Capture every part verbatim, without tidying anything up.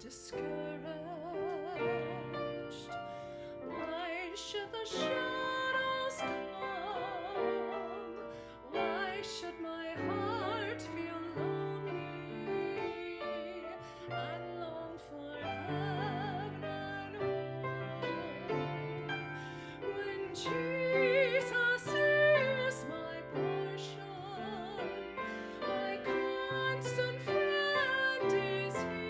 discouraged? Why should the shadows come? Why should my heart feel lonely and long for heaven and home? When Jesus is my portion, my constant friend is He.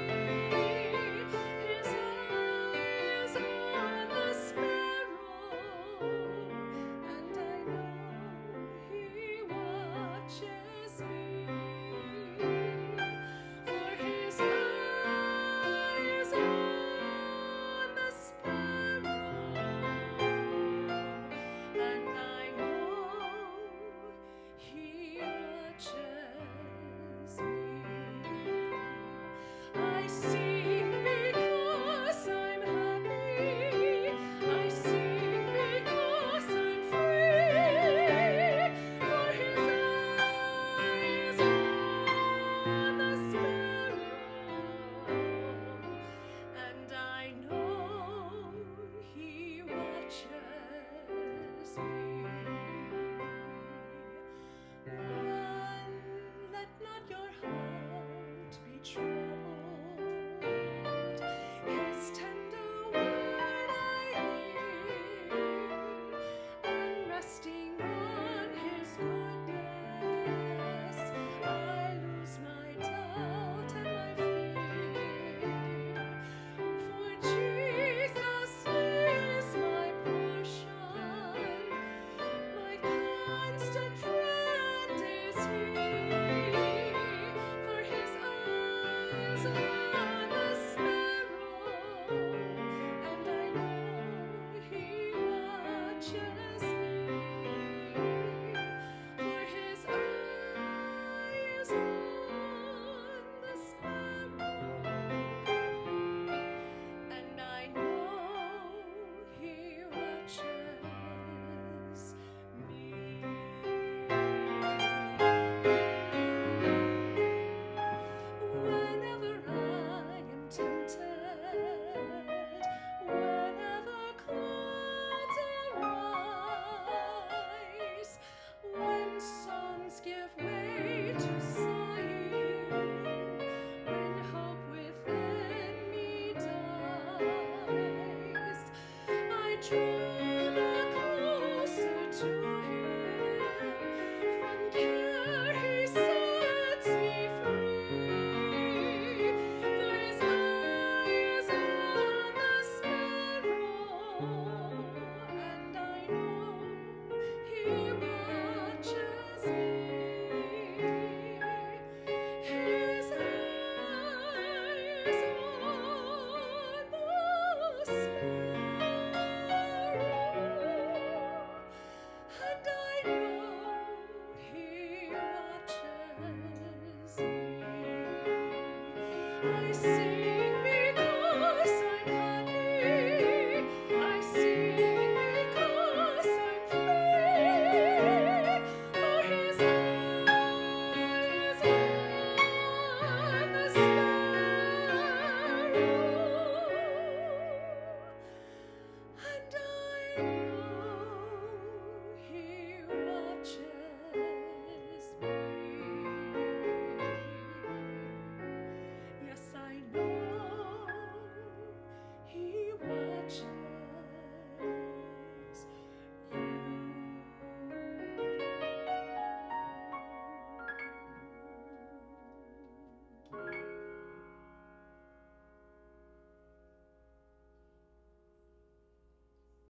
His eye is on the sparrow, and I know He watches me. For His eye is on the sparrow, and I know He watches me. I sing because I'm happy. I sing because I'm free. For His eye is on the sparrow, and I know He watches me. Run, let not your heart be troubled. His tender word I hear, and resting on His goodness, I lose my doubt and my fear. For Jesus is my portion, my constant friend is He. For His eye is on the sparrow, and I know He watches me. For His eye is on the sparrow, and I know He watches me. Whenever I am tempted, whenever clouds arise, when songs give way to sighing, when hope within me dies, I draw